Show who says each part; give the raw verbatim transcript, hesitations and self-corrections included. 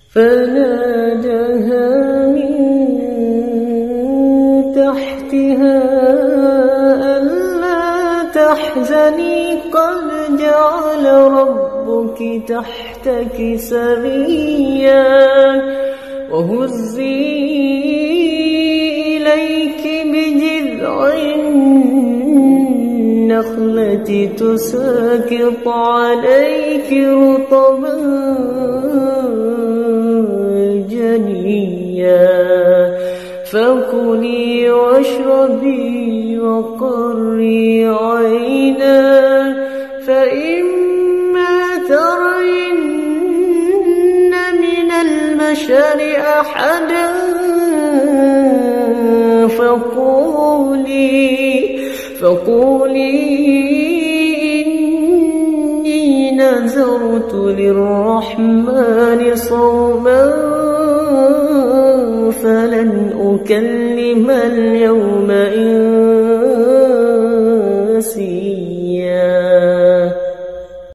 Speaker 1: فناداها من تحتها ألا تحزني قد جعل ربك تحتك سريا وهزي إليك بجذع النخلة تساقط عليك رطبا جنيا فكلي واشربي وقري عينا فإما ترين من البشر أحدا فقولي فقولي إني نذرت للرحمن صوما فلن أكلم اليوم إنسيا